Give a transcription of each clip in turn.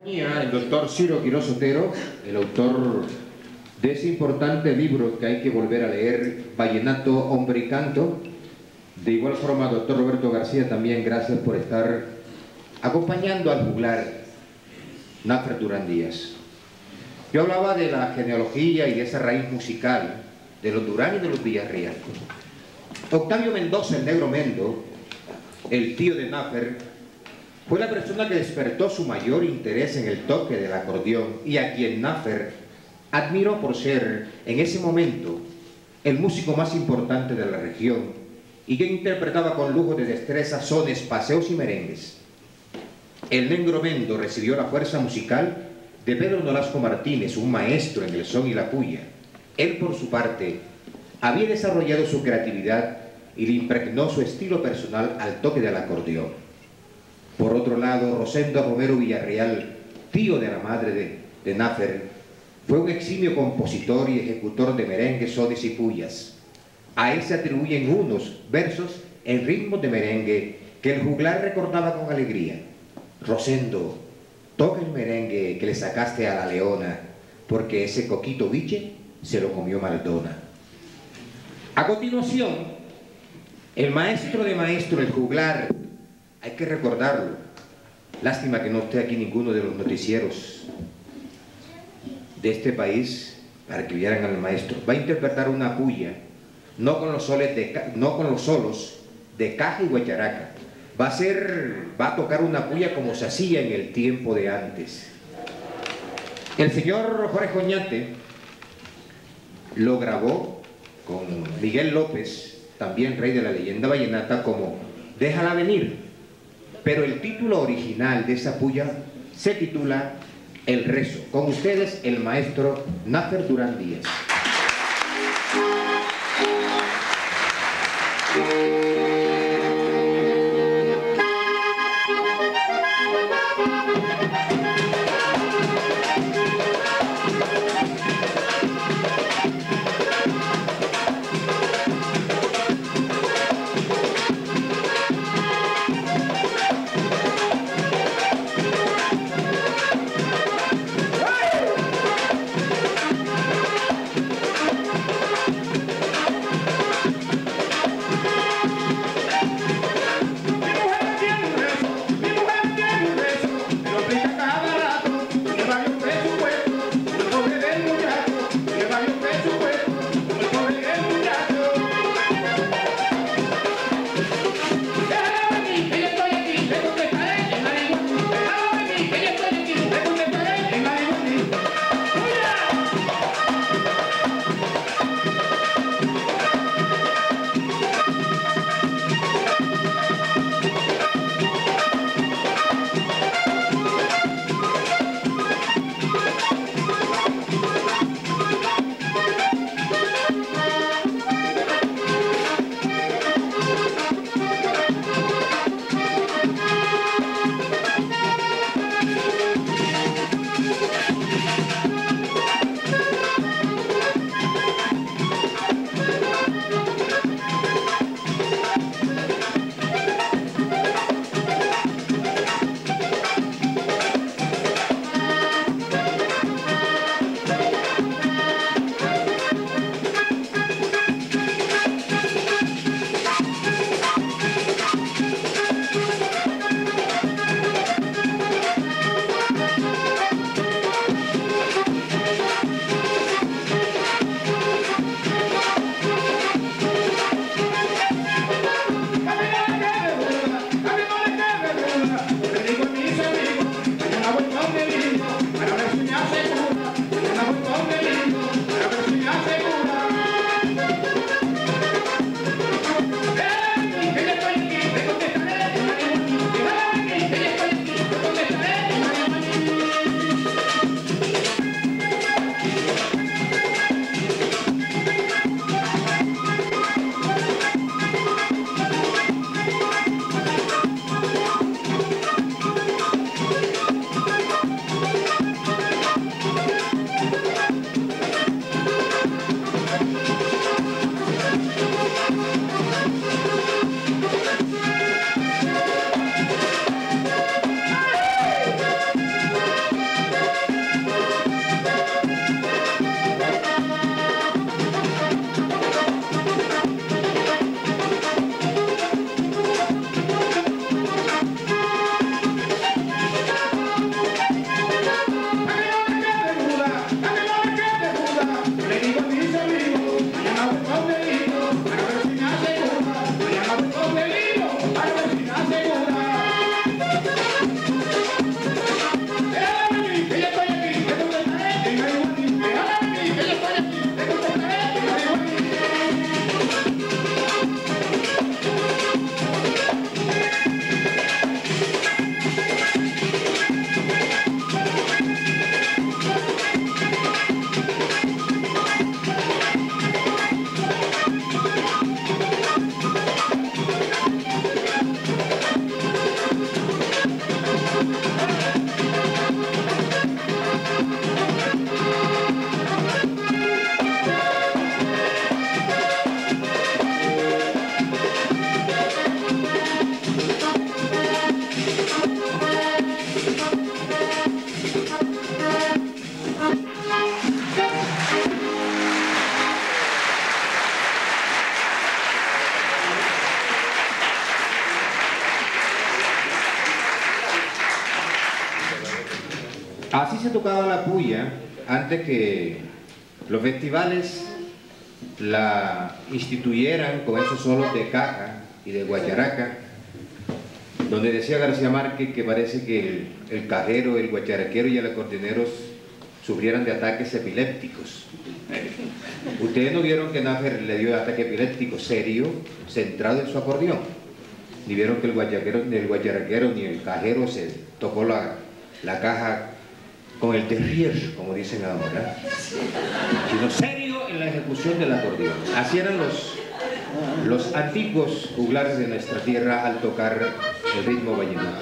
El doctor Ciro Quirós Otero, el autor de ese importante libro que hay que volver a leer, Vallenato, Hombre y Canto. De igual forma, doctor Roberto García, también gracias por estar acompañando al juglar Náfer Durán Díaz. Yo hablaba de la genealogía y de esa raíz musical de los Durán y de los Villarreal. Octavio Mendoza, el Negro Mendo, el tío de Náfer, fue la persona que despertó su mayor interés en el toque del acordeón y a quien Náfer admiró por ser, en ese momento, el músico más importante de la región y que interpretaba con lujo de destreza sones, paseos y merengues. El Negro Mendo recibió la fuerza musical de Pedro Nolasco Martínez, un maestro en el son y la puya. Él, por su parte, había desarrollado su creatividad y le impregnó su estilo personal al toque del acordeón. Por otro lado, Rosendo Romero Villarreal, tío de la madre de Náfer, fue un eximio compositor y ejecutor de merengues, sones y puyas. A él se atribuyen unos versos en ritmos de merengue que el juglar recordaba con alegría. Rosendo, toca el merengue que le sacaste a la leona, porque ese coquito biche se lo comió Maldona. A continuación, el maestro de maestro, el juglar, hay que recordarlo. Lástima que no esté aquí ninguno de los noticieros de este país para que vieran al maestro. Va a interpretar una puya, no con los solos de caja y guacharaca. Va a tocar una puya como se hacía en el tiempo de antes. El señor Jorge Oñate lo grabó con Miguel López, también rey de la leyenda vallenata, como Déjala venir. Pero el título original de esa puya se titula El rezo. Con ustedes, el maestro Náfer Durán Díaz. Así se tocaba la puya antes que los festivales la instituyeran con esos solos de caja y de guacharaca, donde decía García Márquez que parece que el cajero, el guacharaquero y el acordeonero sufrieran de ataques epilépticos. Ustedes no vieron que Nafer le dio ataque epiléptico serio, centrado en su acordeón. Ni vieron que el guacharaquero ni el cajero se tocó la caja con el terrier, como dicen ahora, sino serio en la ejecución del acordeón. Así eran los antiguos juglares de nuestra tierra al tocar el ritmo vallenato.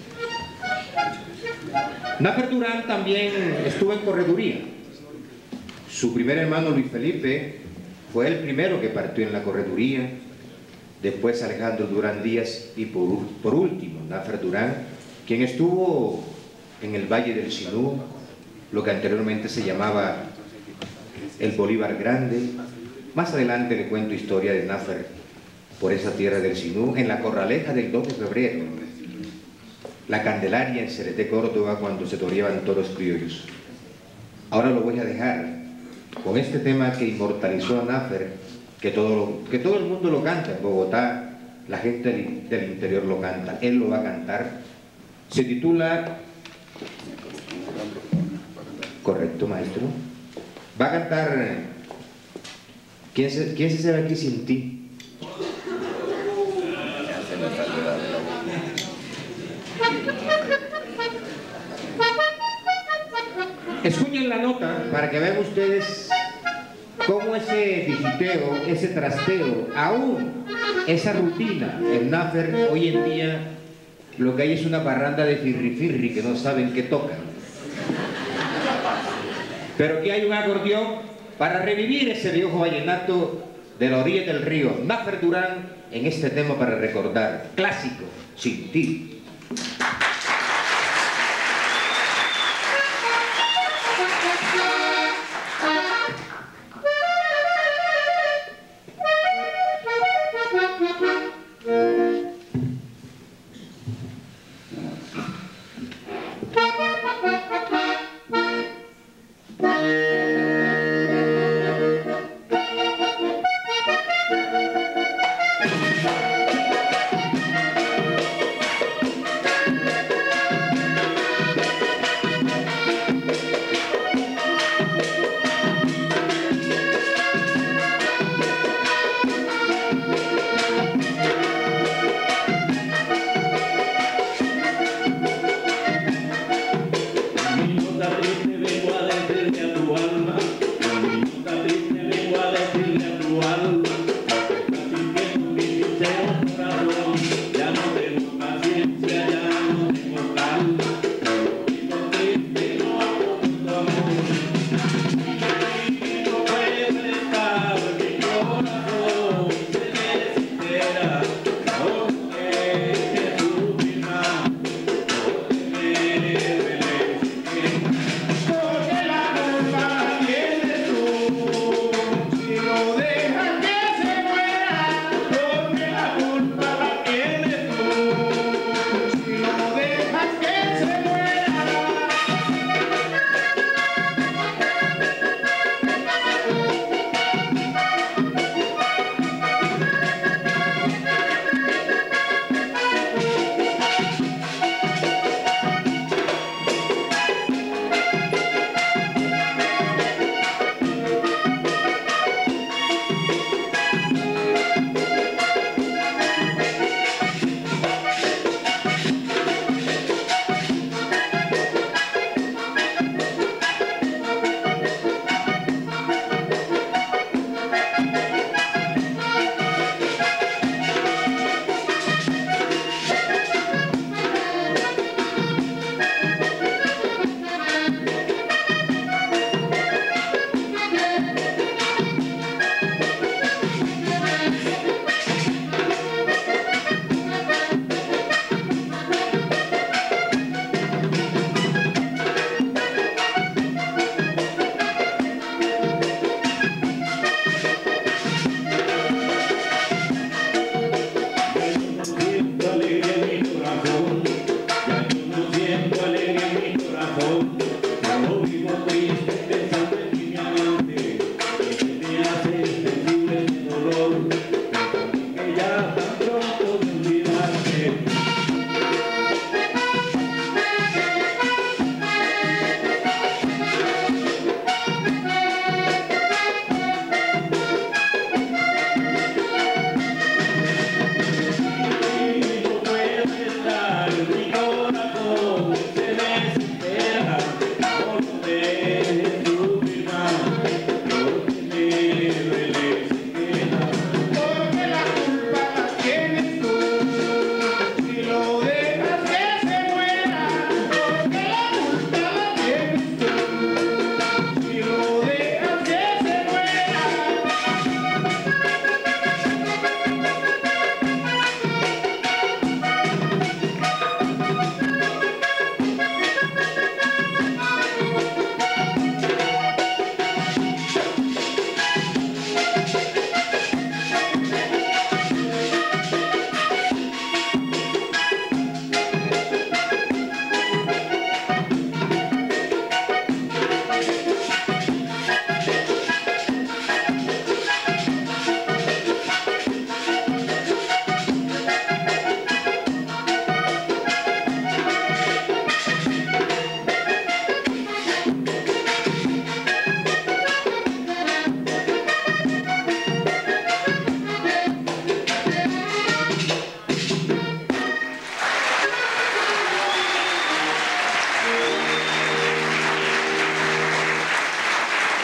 Nafer Durán también estuvo en correduría. Su primer hermano Luis Felipe fue el primero que partió en la correduría, después Alejandro Durán Díaz y por último Nafer Durán, quien estuvo en el Valle del Sinú, lo que anteriormente se llamaba el Bolívar Grande. Más adelante le cuento historia de Nafer por esa tierra del Sinú, en la Corraleja del 2 de febrero, la Candelaria en Cereté, Córdoba, cuando se toreaban toros criollos. Ahora lo voy a dejar con este tema que inmortalizó a Nafer, que todo el mundo lo canta en Bogotá, la gente del interior lo canta, él lo va a cantar. Se titula... Correcto, maestro. Va a cantar... ¿Quién se sabe aquí sin ti? Escuchen la nota para que vean ustedes cómo ese digiteo, ese trasteo, aún esa rutina en Nafer hoy en día, lo que hay es una parranda de firri que no saben qué tocan. Pero que hay un acordeón para revivir ese viejo vallenato de la orilla del río. Nafer Durán en este tema para recordar, clásico, Sin ti. Alegría en mi corazón,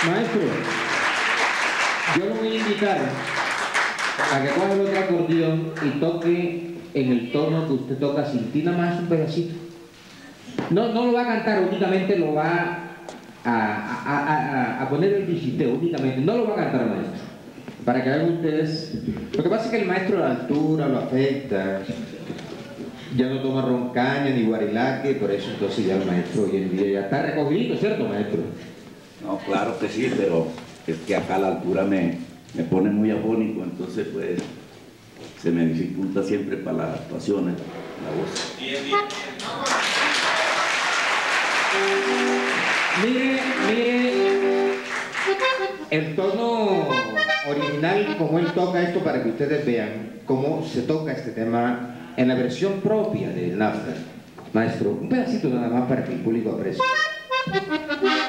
Maestro, yo lo voy a invitar a que coja el otro acordeón y toque en el tono que usted toca sin ti, nada más un pedacito. No lo va a cantar únicamente, lo va a poner el visiteo únicamente, no lo va a cantar, maestro. Para que vean ustedes, lo que pasa es que el maestro la altura lo afecta, ya no toma roncaña ni guarilaque, por eso entonces ya el maestro hoy en día ya está recogido, ¿cierto, maestro? No, claro que sí, pero es que acá la altura me pone muy afónico, entonces pues se me dificulta siempre para las actuaciones, la voz. Mire, el tono original, como él toca esto, para que ustedes vean cómo se toca este tema en la versión propia del Napster. Maestro, un pedacito nada más para que el público aprecie.